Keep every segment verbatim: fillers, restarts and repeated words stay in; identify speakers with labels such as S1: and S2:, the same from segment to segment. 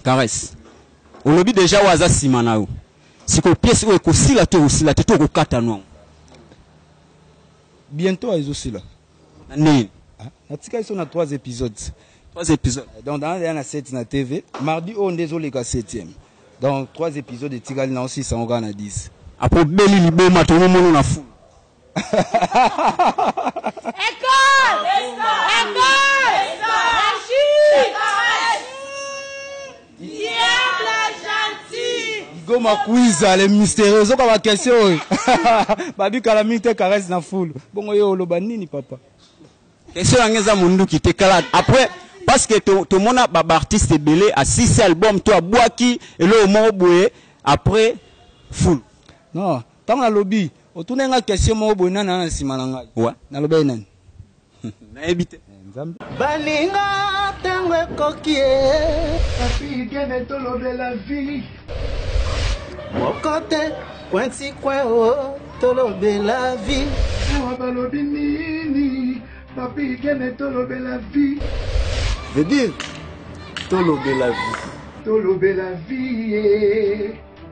S1: Caresse. On lobby déjà waza simana. Si ko pièce ou ko sila to aussi la teto ko kata no.
S2: Bientôt ils aussi là.
S1: Né.
S2: Natika ils sont à trois épisodes.
S1: Trois épisodes.
S2: Donc dans la sept na T V, mardi on désolé ka septième. Donc trois épisodes de Tigali na aussi ça on gagne à dix.
S1: Après beli libo matono mono na fou.
S3: École! École! Diable gentil!
S2: Goma quiz les mystérieux zo ka question. Babi calamité caresse na foule. Bongo yo loba nini papa?
S1: Question ngeza mundu ki te kala après parce que tout le monde a artiste belé à six albums toi boaki et le mo boye après full.
S2: Non, tant na lobby, autour nga question mo boye na na simananga.
S1: Ouais.
S2: Na lobby nan.
S1: Na ebité.
S4: Balinga tengwe kokie.
S5: Papi gene to lobe la vie.
S4: Mokote kwensi kwen o to lobe la vie.
S5: Awa balobi nini. Papi gene to lobe la vie.
S4: Veut dire to lobe la vie.
S5: To lobe la vie.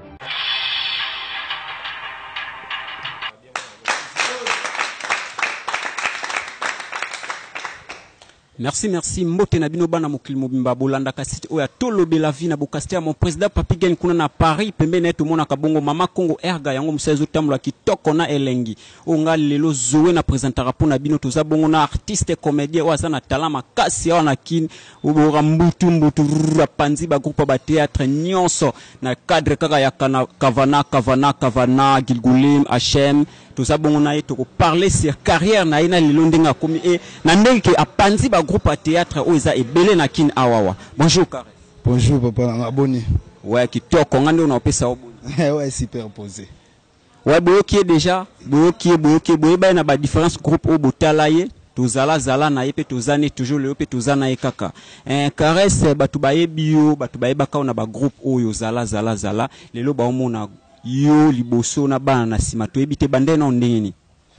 S1: Merci, merci. Mbote na bino bana mokili mobimba bolanda kasiti oya tolobe la vie na bokastia mon président Papi Gen kuna na Paris pembe na eto mona kabongo mama Congo erga yango musezo tamula kitoko na elengi onga lelo zowe na présentera pona bino toza bongo na artiste comédien oza na talent makasi wana kin obora mbutu mbutu panzi ba groupe ba théâtre nyonso na cadre kaka ya kana kavana kavana kavana Gilgulim H M toza bongo na eto ko parler sur carrière na ina lelo ndenga komi e na ndenge a panzi ba groupe à théâtre oza ebele na kin awawa. Bonjour Caresse.
S2: Bonjour papa, abonné.
S1: Ouais, qui toque on ande on a pesa oboni.
S2: Ouais, superposé.
S1: Ouais, boyo qui est déjà, boyo qui est boyo qui est boyo ba na ba différence groupe au botalaye, tozala zala na yepe tozane toujours le yepe tozana e kaka. Un Caresse batu ba bio, batu ba baka na ba groupe oyo zala zala zala, lelo ba omona yo liboso na bana na sima to ebite bande na ndeni.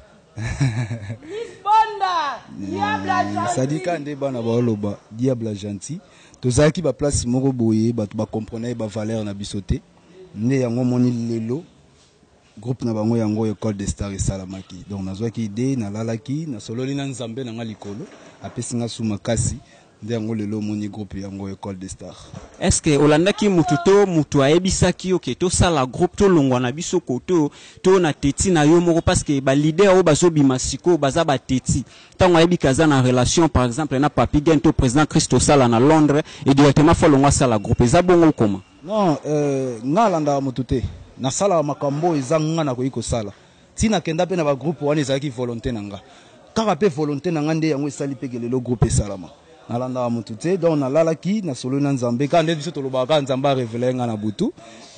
S2: Diable gentil. Sadika nde bana ba oloba diable gentil. Tozaki ba place moko boye ba ba comprendre ba valeur na bisoté. Ne yango moni lelo groupe na bango yango école des stars et salamaki. Donc nazwaki idée na lalaki na sololi na nzambe na ngalikolo apesi nga suma kasi nde yango lelo moni groupe yango école des stars.
S1: Est-ce que olandaki mututo mutu ayebisaki oke to sala groupe to longwa na biso koto to na teti na yo moko parce que ba leader o bazo bimasiko baza ba teti tango ayebi kaza na relation par exemple na Papi Gen to président Christo sala na Londres et directement fa longwa sala groupe eza bongo koma.
S2: Non, euh nga landa mutute na sala makambo eza nga na koyiko sala tina kenda pe na ba groupe wana ezaki volonté nanga kaka pe volonté nanga nde yango esali pe le groupe salama nalanda wa mutute donc na lalaki na solo na nzambe ka nde biso tolobaka nzamba révéler nga na butu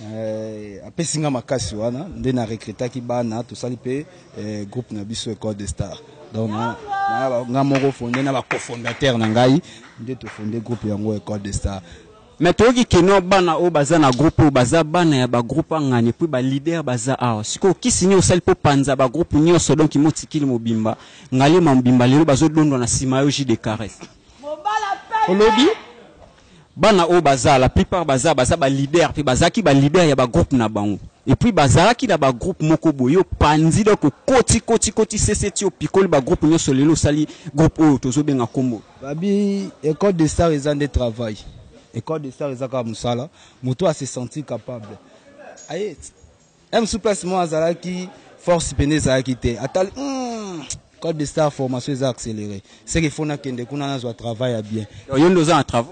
S2: euh apesi nga makasi wana nde na recrutaki bana to sali pe euh, groupe na biso école des stars donc na nga moko fondé na ba cofondateur na ngai nde to fondé groupe yango école des stars.
S1: Mais toki keno bana o baza na groupe o baza bana ya ba groupe ngani puis ba leader baza awa siko kisini o sali po panza ba groupe nyonso donc motikili mobimba ngali mobimba lelo bazo dondo na sima yo J de Caresse.
S2: Olobi
S1: bana o baza la plupart baza baza ba leader puis bazaki ba leader ya ba groupe na bango et puis bazalaki na ba groupe moko boyo panzi donc koti koti koti cct o pikoli ba groupe nyonso lelo sali groupe o tozo benga kombo
S2: babi école des stars ils ont des travail. École des stars ezaka musala moto a se sentir capable aye M sous place moi azalaki force peneza ki te atali école des stars formation est accélérée c'est qu'il faut na kende kuna na zo travail à bien
S1: yo ndo za travaux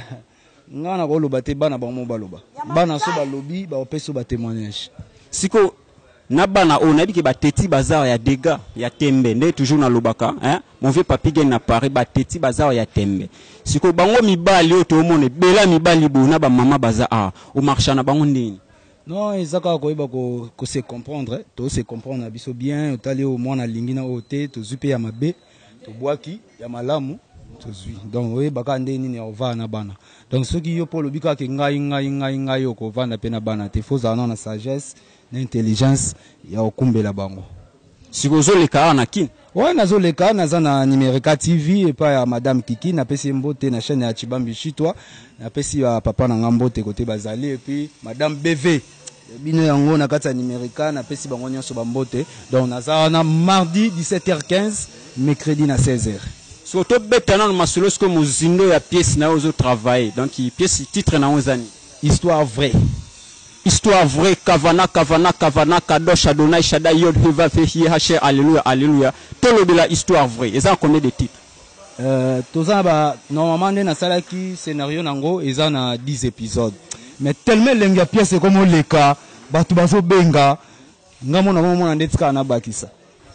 S2: nga na ko loba te bana ba mo baloba bana so ba lobby ba opeso ba témoignage
S1: siko na bana o na biki ba teti bazar ya dega ya tembe nde toujours na lobaka hein mon vieux Papi Gen na Paris ba teti bazar ya tembe siko bango mibali o to mone bela mibali bo na ba mama baza a o marcha na bango ndini
S2: non ezaka ko iba ko ko se comprendre to se comprendre na biso bien otali au moins na lingi na ote to zupe ya mabe to boaki ya malamu to zui donc we baka ndeni ni ova na bana donc ceux qui yo polo bika ke ngai ngai ngai ngai ko vanda pe na bana te faut za na sagesse n'intelligence ya okumbela bango
S1: Si vous avez les cas na kin.
S2: Ouais, nazo le cas naza na Numérica T V et pas ya madame Kiki na pesi mbote na chaîne ya Chibambi Chitwa na pesi ya papa na ngambote côté bazali et puis madame B V bino yango na kata Numérica na pesi bango nyonso bambote. Donc naza na mardi dix-sept heures quinze, mercredi na seize heures.
S1: Surtout betana na masolo ce que muzindo ya pièce na ozo travailler. Donc pièce titre na ozani.
S2: Histoire vraie.
S1: Histoire vraie, Kavana, Kavana, Kavana, Kadosh, Adonai, Shaddai, Yod, Hiva, Fehi, Hacher, Alléluia, Alléluia. Tout le de la histoire vraie. Et ça, on connaît des titres.
S2: Euh, tout ça, bah, normalement, dans la qui scénario, nango, ils en a dix épisodes. Mais tellement l'enga pièce, comme le cas, bah, tout baso benga, ngamo na momo na ndetka na bakisa.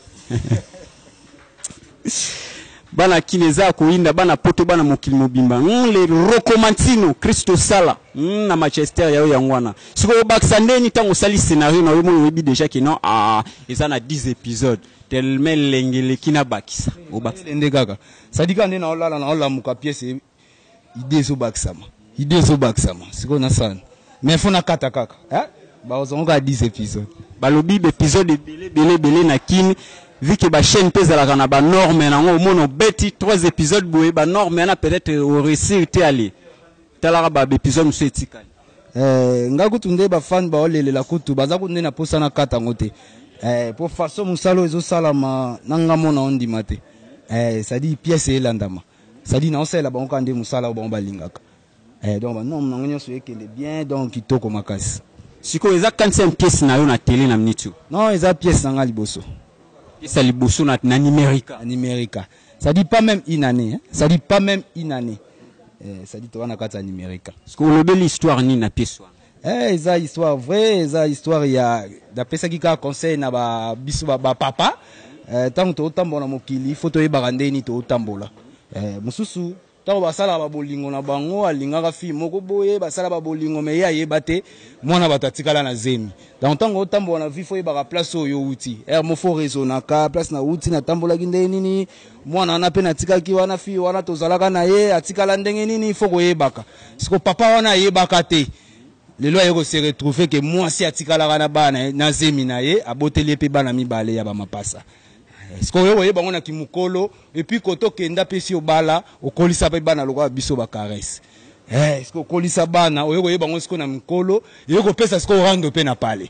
S1: Bana kineza kuinda bana poto bana mokili mobimba le Rocomantino Christo Sala na Manchester yao yangwana siko baksandeni tango sali scénario na wemo webi déjà que non ah eza na dix épisodes tellement lengele kina bakisa o baksa
S2: ndenge kaka sadika ndena olala na olamuka pièce idée so baksama idée so baksama siko na sana mais fona kata kaka hein ba ozonga dix épisodes
S1: balobi épisode belé belé belé na kini vu que ba chaîne pèse la kana ba norme na ngo mono beti trois épisodes boye ba norme na peut-être au récit était allé tala ba épisode muso etikali
S2: eh nga kutunde ba fan ba olele la kutu baza kunde na posa na kata ngote eh pour façon musalo ezo salama nanga mona ondi mate eh ça dit pièce elandama ça dit na osela ba okande musala ba balingaka eh donc ba non na ngonyo so ekele bien donc kitoko makasi
S1: siko eza quinzième pièce na yo na télé na mnitu
S2: non eza pièce na nga liboso.
S1: Ça li bosso na Numérica.
S2: Numérica. Ça dit pas même une année. Hein? Ça dit pas même une année. Eh, ça dit toi na kata Numérica.
S1: Parce que le bel histoire ni na pièce.
S2: Eh, eza histoire vraie, eza histoire ya d'après ça qui ka conseil na ba biso ba, ba papa. Eh, tant to tambola mokili, photo e barande ni to tambola. Eh, mususu tango basala ba bolingo na bango alingaka fi moko boye basala ba bolingo me ya yeba te mwana batatikala na zemi donc tango tambola na vi fo yeba place oyo uti er mo fo raisonner ka place na uti na tambola kinde nini mwana na pe na tikaki wana fi wana tozalaka na ye atikala ndenge nini fo ko yebaka siko papa wana yebaka te lelo ayeko se retrouver que moi si atikala na bana na zemi na ye aboteli pe bana mibale ya ba mapasa. Est-ce qu'on voyait bango na kimukolo et puis koto kenda pesi obala okolisa pe bana lokwa biso ba caresse. Eh, est-ce qu'on kolisa bana oyo voyait bango siko na mukolo yeko pesa siko rando pe na pale.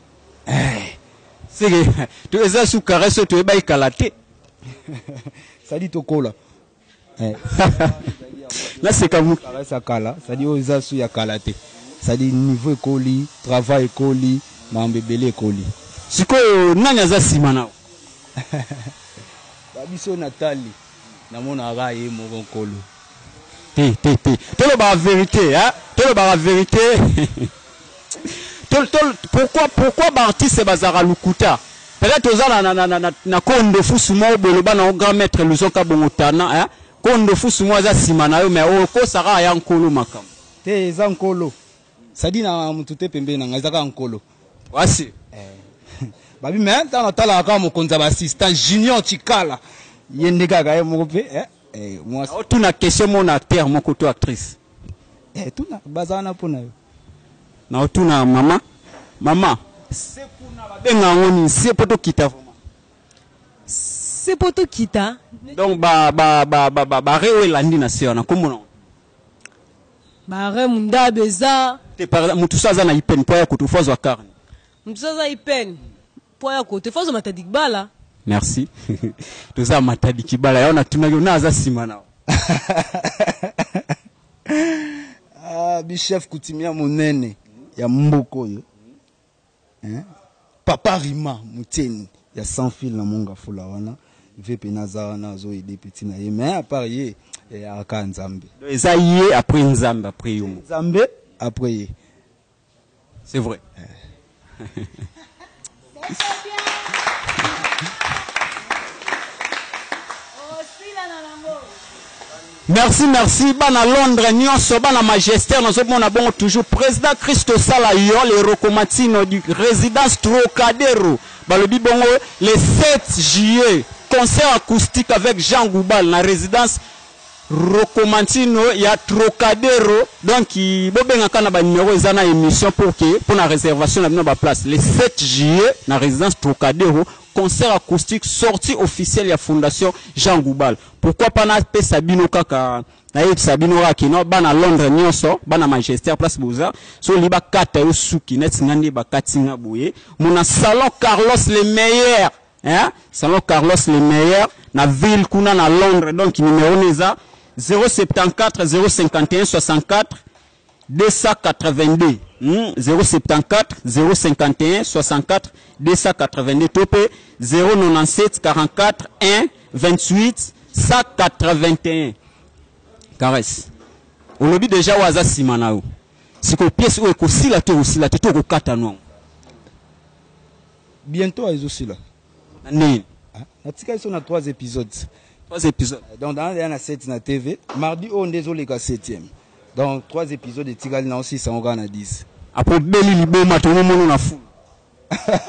S2: Eh,
S1: c'est que tu eza sous caresse tu eba ikalate.
S2: Ça dit tokola. Eh.
S1: Là c'est comme
S2: caresse akala, ça dit oza sous ya kalate. Ça dit niveau ekoli, travail ekoli, mambebele ekoli.
S1: Siko nanya za simana.
S2: Babiso Nathalie namona raye moko kolo
S1: te te te tolo ba vérité hein tolo ba vérité tolo tolo pourquoi pourquoi ba artiste bazara lukuta peut-être ozana na na na na kondo fusumo boloba na grand maître luzoka bongotana hein kondo fusumo za simana yo mais o ko sara ya nkolo makam
S2: te za nkolo sadi na mutute pembe na ngazaka nkolo
S1: wasi
S2: babi mais dans la tala ka mo konza ba assistant junior Chikala yende kaka ye moko pe eh eh moi
S1: tu na question mon acteur mon koto actrice
S2: eh tu na bazana pona yo
S1: na tu na mama mama c'est kuna babenga ngoni c'est poto kita
S6: c'est poto kita
S1: donc ba ba ba ba ba rewe landi na sio na komona
S6: ba re munda beza
S1: te par mutu saza na ipen po ya kutufozo karne
S6: mutu saza ipen po ya kote fozo matadi kibala.
S1: Merci. Toza matadi kibala yaona tunagyo naza simana.
S2: Ah bi chef kutimia monene ya mboko yo. Hein? Papa Rima muteni ya sans fil na monga fula wana. Vepe naza na zo ide petit na ye mais à part ye ya ka nzambe.
S1: Eza ye après nzambe après yo.
S2: Nzambe après ye.
S1: C'est vrai. Merci, merci. Bana Londres, nyonso, bana Majesté, nous sommes bon toujours président Christo Sala yo, le Rocomantino du résidence Trocadéro. Balobi bongo le sept juillet, concert acoustique avec Jean Goubal na résidence Rocomantino ya Trocadéro. Donc bobenga kana ba numéro eza na émission pour que pour la réservation na ba place le sept juillet na résidence Trocadéro. concert acoustique sortie officielle de la fondation Jean Goubal. Pourquoi pas na pe Sabino kaka na yé Sabino rakino bana Londres nyonso bana Manchester place Boza so liba kata yo suki net ngandi ba katinga boye mon salon Carlos le meilleur hein salon Carlos le meilleur na ville kuna na Londres donc numéro neza zéro soixante-quatorze zéro cinquante et un soixante-quatre deux cent quatre-vingt-deux hmm? zéro soixante-quatorze zéro cinquante et un soixante-quatre deux cent quatre-vingt-deux topé zéro quatre-vingt-dix-sept quarante-quatre un vingt-huit cent quatre-vingt-un caresse on lobby déjà waza simanao si ko pièce ou ko sila to sila to ko kata non
S2: bientôt à aussi là
S1: nani
S2: natika ils sont à trois épisodes
S1: trois épisodes
S2: donc dans il y en a sept na T V mardi on désolé ka septième donc trois épisodes de Tigali na aussi ça on gagne à dix
S1: après beli liboma to mono na fou
S3: École!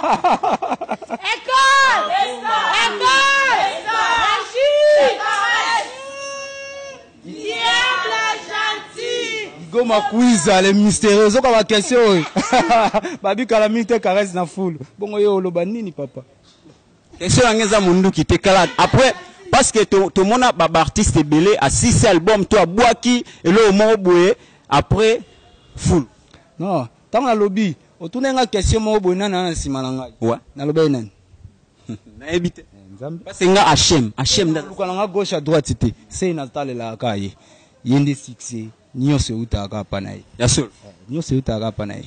S3: École! Diable gentil!
S2: Goma quiz les mystérieux zo ka question babi kala mite caresse na foule bongo yo loba nini papa
S1: question ngeza mundu ki te kala après parce que tout le monde a ba artiste belé à six albums toi boaki et le mo boye après full
S2: non tant na lobby otuna nga question mo boye nana na sima na ngai
S1: ouais
S2: na loba nani
S1: na ebite parce que nga H M H M
S2: lukala nga gauche à droite c'était c'est na tale la kaye yende succès niyo se utaka panaye
S1: ya sûr
S2: niyo se utaka panaye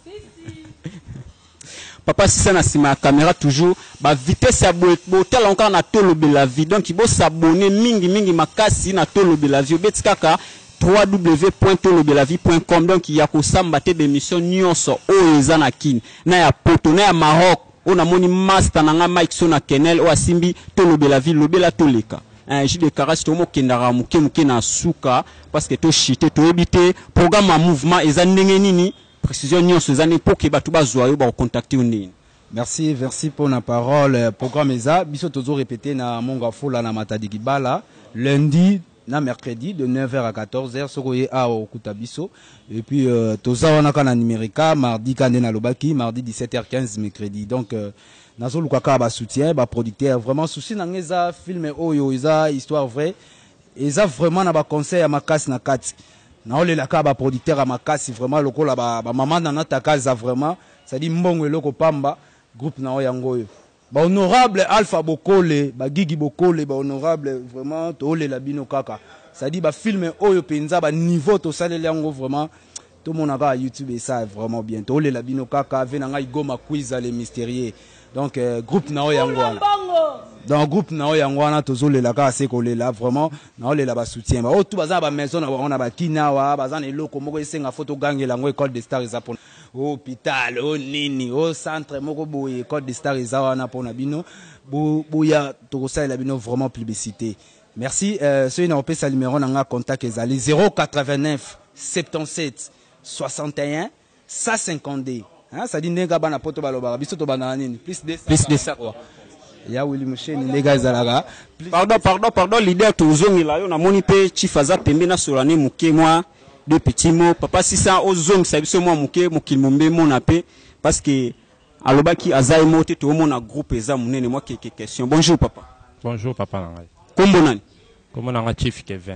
S1: papa si ça na sima la caméra toujours ba vitesse ya botel encore na tolo de la vie donc il faut s'abonner mingi mingi makasi na tolo de la vie obeti kaka w w w point tolobelavie point com donc il y a ko samba te d'émission nyonso o eza na kini na ya poto na ya Maroc on a moni master na nga Mike Sona Kenel o asimbi tolobelavie lobela toleka un jeu de caresse to mo kendara muke muke na suka parce que to chité to ebité programme à mouvement eza ndenge nini précision nyonso eza ne poke batu bazwa yo ba contacter ndini.
S2: Merci, merci pour la parole. Programme eza biso tozo répéter na monga fola na matadi kibala lundi na mercredi de neuf heures à quatorze heures sokoye a okuta biso et puis euh, toza wana kana numérica mardi kande na lobaki mardi dix-sept heures quinze mercredi donc euh, nazo lukaka ba soutien ba producteur vraiment souci na ngeza film oyo eza histoire vraie eza vraiment na ba conseil ya makasi na kati na ole la ka ba producteur ya makasi vraiment lokola ba, ba maman na nataka za vraiment ça dit mbongo eloko pamba groupe na oyangoyo ba honorable Alpha Bokole ba Gigi Bokole ba honorable vraiment to le labino kaka ça dit ba film oyo penza ba niveau to salele yango vraiment tout mon aga YouTube et ça vraiment bien to le labino kaka venanga igoma quiz les mystérieux donc euh, groupe na oyango donc groupe na oyango na to zole la ka se kolé là vraiment na ole la ba soutien ba o tout baza ba maison na on a ba kinawa baza na eloko moko esenga photo gange la ngo école de stars japon hôpital o nini o centre moko boye école de stars wana pona bino boya to la bino vraiment publicité merci euh, ceux na opesa numéro na nga contact ezali zéro quatre-vingt-neuf soixante-dix-sept soixante et un cent cinquante-deux hein ça dit nenga bana poto baloba biso to bana nini plus de
S1: plus de ça quoi
S2: ya Willy Musheni les gars zalaga
S1: pardon pardon pardon leader to zongi la yo na moni pe chief aza pembe na solane muke moi deux petits mots papa si ça au zong ça biso moi muke mukilmombe mona pe parce que alobaki azai moté to mona groupe eza munene moi quelques questions bonjour papa
S7: bonjour papa nangai
S1: kombo nani
S7: kombo nanga chief Kevin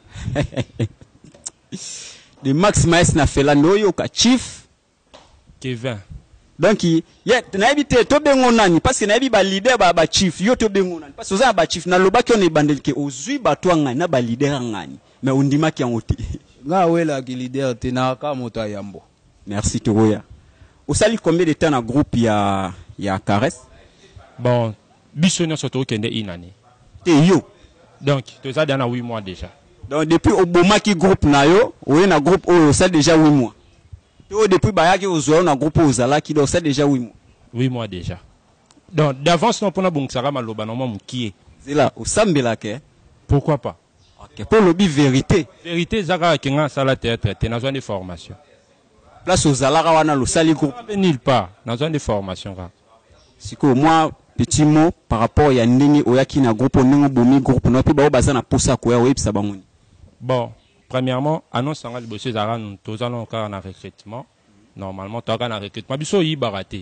S1: de Max Maes na fela noyo ka chief
S7: Kevin
S1: donc yeah na ebité to bengo nani parce que na ebi ba leader ba ba chief yo to bengo nani parce que oza ba chief na lobaki on ebandelike ozui bato ngani na ba leader ngani mais ondimaki yango te
S2: nga wela ki leader te na ka moto yambo
S1: merci Toroya osali combien de temps na groupe ya ya Caresse
S7: bon biso nyonso to kende inani
S1: te yo
S7: donc to za dans huit mois déjà
S1: donc depuis obomaki groupe na yo oye na groupe oyo ça déjà huit mois to depuis bayaki ozo na groupe ozalaki donc ça déjà huit mois
S7: huit mois déjà donc d'avance non pona bongisa maloba no mo kie
S1: zela osambela ke
S7: pourquoi pas
S1: ok pour lobby vérité
S7: vérité zaka kenga sala théâtre te na zone de formation
S1: place ozalaka wana lo sali groupe
S7: nulle part na zone de formation ra
S1: siko moi petit mot par rapport ya ndenge oyaki na groupe ndenge bomi groupe no pe ba baza na posa ko ya websa bangoni
S7: bon premièrement annonce nga liboso zara nous tous allons encore en recrutement normalement to ka na recrutement biso yi baraté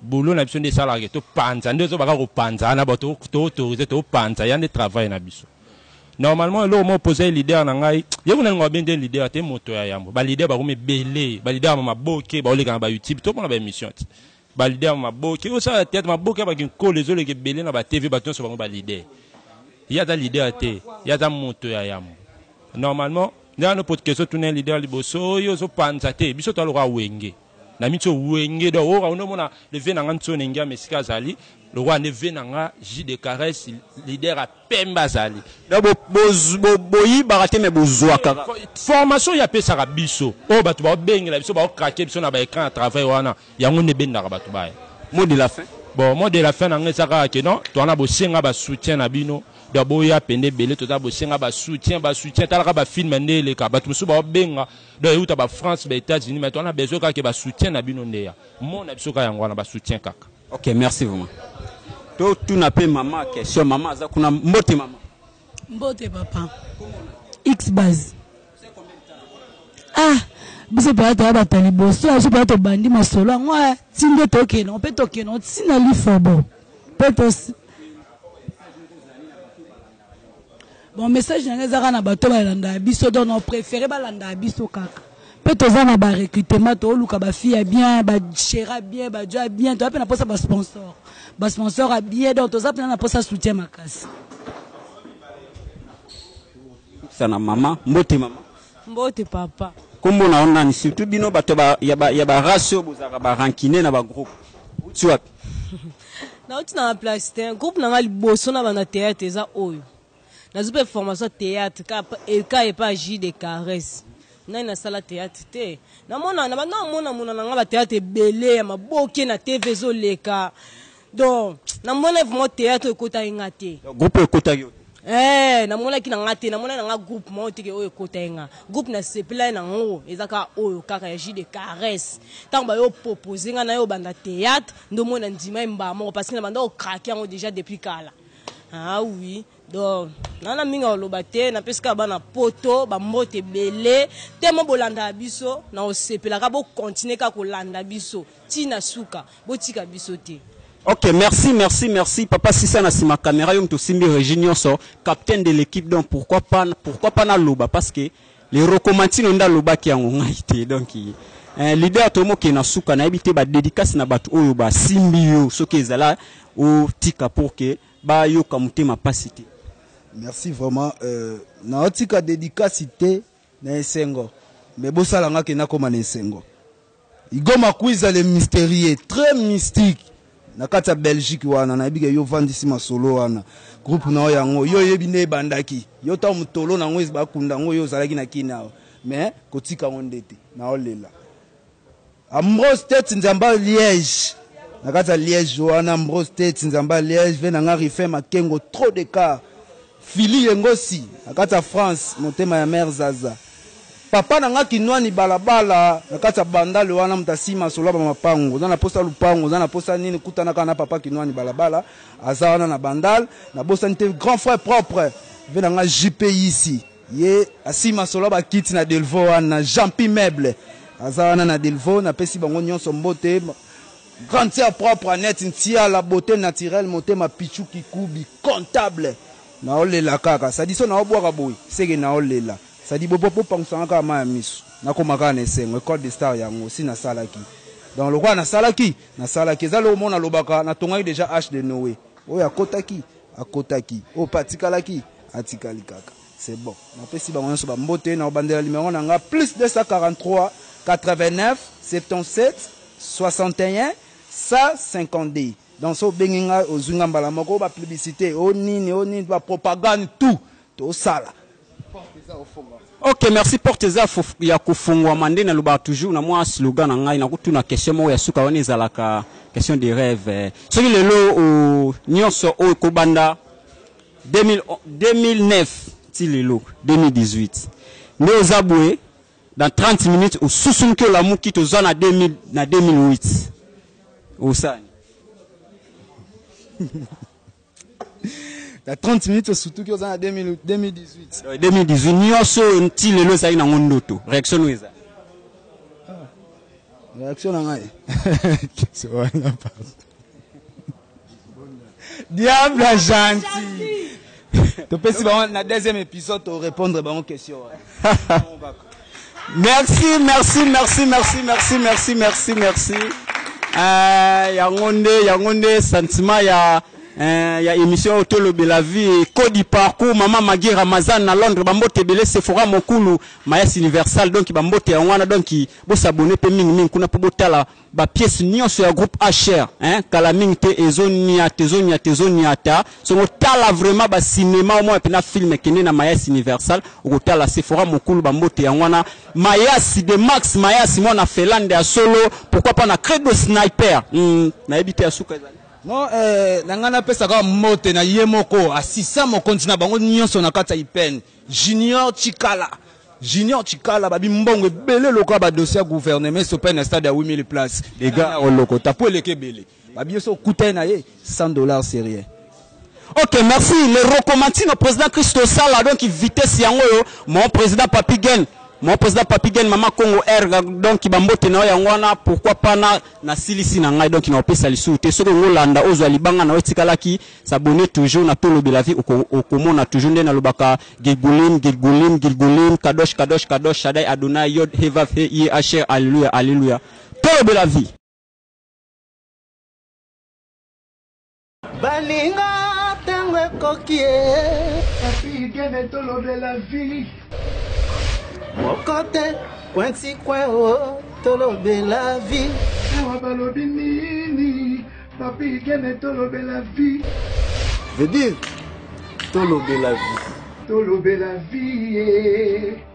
S7: boulot na biso nde esalaka to panza nde ozobaka kopanza na bato toautorize topanza ya nde travail na biso normalement eloko mo opose leader na ngai ye kuna linga babende leader te moto ya yambo balider bakoma ebele balider ya maboke baoleka na bayoutube to mpona baémission ti balider ya maboke osala tete maboke baki nkolo ezoleka ebele na batv bato nyonso bango balider ye aza leader te ye aza moto ya yambo normalement nde ano poto keso tuna leader liboso oyo ozopanza te biso toaloka wenge na miso wenge do ora unomona le ve na nganso nengia mesika azali le roi ne ve na nga J de caresse leader a pemba azali
S1: da bo bo boyi barate me bozwaka
S7: formation ya pesa ka biso o batu ba bengela biso ba craquer biso na ba écran à travail wana yango ne benda ka batu ba
S1: mot de la fin
S7: bon mot de la fin na ngesa ka ke non to na bo senga ba soutien na bino da boya pende belé to da bo senga ba soutien ba soutien talaka ba film ndele ka batu musu ba benga do euta ba France ba États-Unis mais on a besoin ka ke ba soutien na bino ndeya mon na biso ka yango na ba soutien kaka.
S1: OK, merci vraiment. To tu na pe maman question maman za kuna mbote maman.
S8: Mbote papa. X base. Ah, biso pa to ba talibo so so pa to bandi masolo ngwa tinde toke no pe toke no tina li fobo. Pe to bon message na ngeza na bato ba landa biso donc on préféré ba landa biso kaka. Pe to za na ba recrutement to luka ba fille bien ba chéra bien ba joie bien to pe na posa ba sponsor. Ba sponsor a bien donc to za pe na posa soutien makasi.
S1: Sana mama mbote mama.
S6: Mbote papa.
S1: Kombo na ona ni surtout bino bato ba ya ba ya ba ratio bozaka ba rankine na ba groupe. Tu vois.
S6: Na uti na place te groupe na ngali boso na bana théâtre eza oyo. Na zupe formation théâtre ka e ka e pa J de caresse. Na na sala théâtre te. Na mona na bana mona mona na ngaba théâtre belé ya maboke na T V zo leka. Donc na mona vraiment théâtre ekota ingate.
S1: Groupe ekota yo.
S6: Eh na mona ki na ngate na mona na nga groupe mo teke oyo ekota inga. Groupe na sepela na ngo ezaka oyo kaka ya J de caresse. Tant ba yo proposer nga na yo banda théâtre ndo mona ndima mba mo parce que na banda o craquer ngo déjà depuis kala. Ah oui. Donc, nana minga olobate na peska bana poto ba mbote belé temo bolanda biso na osepela ka bo continuer ka kolanda biso tina suka botika biso te.
S1: OK, merci merci merci papa Sissa na sima caméra yo mto simbi Reginion so capitaine de l'équipe donc pourquoi pas pourquoi pas na loba parce que les recommandations nda loba ki yango ngaité donc un leader tomo ki na suka na ebité ba dédicace na batu oyo ba simbi yo soki ezala o tika pour que ba yo kamuté ma pasité.
S2: Merci vraiment. Euh, na otika dédicacité na esengo. Mais bosa langa ke na koma na esengo. Igoma quiz le mystérieux, très mystique. Na kata Belgique wana na biga yo vandisi masolo wana. Groupe na yango yo yebi ne bandaki. Yo ta mutolo na ngwezi ba kunda ngo yo zalaki na kina. Mais kotika ondete na olela. Ambrose Tete Nzamba Liège. Na kata Liège wana Ambrose Tete Nzamba Liège vena nga rife makengo trop de cas. Fili yengosi akata France motema ya mère Zaza papa nanga kinwani balabala akata bandale wana mtasima soloba mapango na posta lupango na posta nini kutana kana papa kinwani balabala azawana na bandal na bossa nte grand frère propre vena nga J P ici ye asima soloba kiti na Delvaux wana Jean-Pi Meuble azawana na Delvaux na pesi bango nyonso mbote grand sœur propre net ntia la beauté naturelle motema pichu kikubi comptable na olela kaka sadi so na obwaka boy seke na olela sadi bopopo pangsanga ka ma miso na komaka na esengo école de star yango si na salaki dans le quoi na salaki na salaki za lo mona lobaka na tongai déjà H de Noé oya kotaki akotaki o patikalaki atikali kaka c'est bon na pesi bango so ba mbote na obandela numéro na nga plus deux cent quarante-trois quatre-vingt-neuf soixante-dix-sept soixante et un cent cinquante. Dans ce benginga ozunga mbala moko ba publicité o nini o nini ba propagande tout to sala.
S1: OK, merci porte za ya kufungwa mande na luba toujours na moi slogan na ngai na kutuna question mo ya suka wana ezalaka question de rêve. Soki lelo o nyonso o kobanda deux mille neuf ti lelo deux mille dix-huit. Ne ozabwe dans trente minutes au susunke la muki to zona deux mille na deux mille huit. Osani.
S2: Dans trente minutes surtout que en deux mille dix-huit.
S1: deux mille dix-huit nyonso nti lelo sai na ngondoto. Réaction weza.
S2: Réaction na ngai. Diable gentil. Tu peux si dans le deuxième épisode te répondre à une question.
S1: Merci, merci, merci, merci, merci, merci, merci, merci. Euh, yangonde, yangonde, sentiment ya. Il y a émission Otolo Bela Vie, Code du parcours, Maman Magui Ramazan à Londres, Bambote Belé, Sephora Mokulu, Mayas Universal, donc Bambote Anwana, donc qui vous s'abonner, pe ming ming, kuna pobotala, ba pièce nion sur le groupe H R, hein, Kalaming te ezonia, tezonia, tezonia ta, so tala vraiment ba cinéma, au moins, et puis na film, kene na Mayas Universal, ou tala Sephora Mokulu, Bambote Anwana, Mayas de Max, Mayas, moi na Felande à solo, pourquoi pas na Credo Sniper, hum, na ebité à souka.
S2: Non, euh, nangana pesa ka mote na yemoko asisa mo kontina bango nyonso na kata ipen. Junior Chikala. Junior Chikala babi mbongo belé loka ba dossier gouvernement so pen stade à huit mille places. Les gars au loko tapo leke belé. Babi so coûter na ye cent dollars c'est rien.
S1: Ok, merci. Le recommandé au président Christo Sala donc vitesse yango yo, mon président Papi Gen. Mon président Papi Gen Mama Congo Erga donc bambote na yangwana pourquoi pas na na silisi na ngai donc na opesa lisute soko ngolanda ozo libanga na otikalaki s'abonner toujours na Tolo Bela Vie okomona toujours ndena lobaka Gilgulim Gilgulim Gilgulim Kadosh Kadosh Kadosh Shaddai Adonai Yod Heva He Asher Alléluia Alléluia Tolo Bela Vie
S4: Balinga tengwe kokie
S5: Papi Gen Tolo Bela Vie.
S4: Mokote, kwensi kwen o, Tolo Bela Vie.
S5: Awa balobi nini, Papi Gen Tolo Bela Vie.
S4: Veut dire, Tolo Bela Vie.
S5: Tolo Bela Vie.